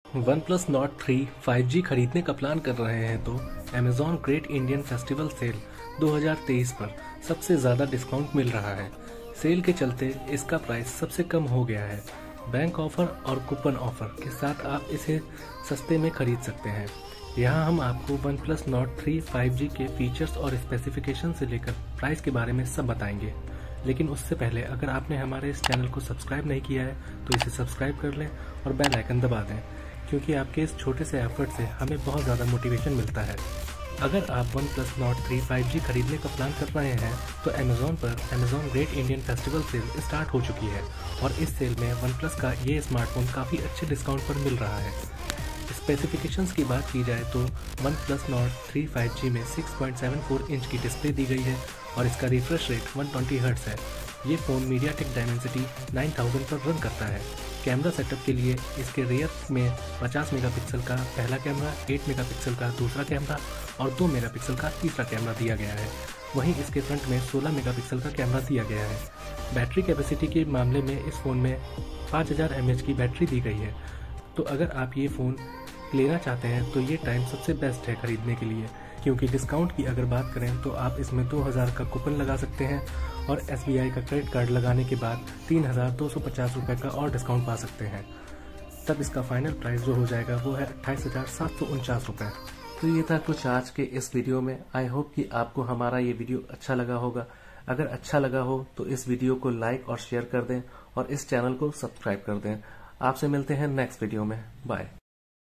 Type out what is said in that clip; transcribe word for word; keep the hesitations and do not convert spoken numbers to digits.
One plus Nord three five G खरीदने का plan कर रहे हैं तो Amazon great Indian festival sale दो हज़ार तेईस पर सबसे ज़्यादा डिस्काउंट मिल रहा है। सेल के चलते इसका प्राइस सबसे कम हो गया है। बैंक ऑफर और कूपन ऑफर के साथ आप इसे सस्ते में खरीद सकते हैं। यहाँ हम आपको OnePlus Nord three five G के फीचर्स और स्पेसिफिकेशन से लेकर प्राइस के बारे में सब बताएंगे। लेकिन उससे पहले अगर आपने हमारे इस चैनल को सब्सक्राइब नहीं किया है तो इसे सब्सक्राइब कर लें और बेल आइकन दबा दें, क्योंकि आपके इस छोटे से एफर्ट से हमें बहुत ज़्यादा मोटिवेशन मिलता है। अगर आप OnePlus Nord three five G खरीदने का प्लान कर रहे हैं तो अमेजॉन पर Amazon great Indian festival sale start हो चुकी है और इस सेल में वन प्लस का ये स्मार्टफोन काफ़ी अच्छे डिस्काउंट पर मिल रहा है। स्पेसिफिकेशंस की बात की जाए तो OnePlus Nord three five G में six point seven four inch की डिस्प्ले दी गई है और इसका refresh rate one twenty hertz है। ये phone MediaTek Dimensity nine thousand पर रन करता है। कैमरा सेटअप के लिए इसके रियर में पचास मेगापिक्सल का पहला कैमरा, आठ मेगापिक्सल का दूसरा कैमरा और दो मेगापिक्सल का तीसरा कैमरा दिया गया है। वहीं इसके फ्रंट में सोलह मेगापिक्सल का कैमरा दिया गया है। बैटरी कैपेसिटी के मामले में इस फ़ोन में पाँच हज़ार एम एच की बैटरी दी गई है। तो अगर आप ये फ़ोन लेना चाहते हैं तो ये टाइम सबसे बेस्ट है खरीदने के लिए, क्योंकि डिस्काउंट की अगर बात करें तो आप इसमें दो हज़ार का कूपन लगा सकते हैं और एस बी आई का क्रेडिट कार्ड लगाने के बाद तीन हज़ार दो सौ पचास रुपये का और डिस्काउंट पा सकते हैं। तब इसका फाइनल प्राइस जो हो जाएगा वो है अट्ठाईस हज़ार सात सौ उनचास रुपये। तो ये था कुछ आज के इस वीडियो में। आई होप कि आपको हमारा ये वीडियो अच्छा लगा होगा। अगर अच्छा लगा हो तो इस वीडियो को लाइक और शेयर कर दें और इस चैनल को सब्सक्राइब कर दें। आपसे मिलते हैं नेक्स्ट वीडियो में। बाय।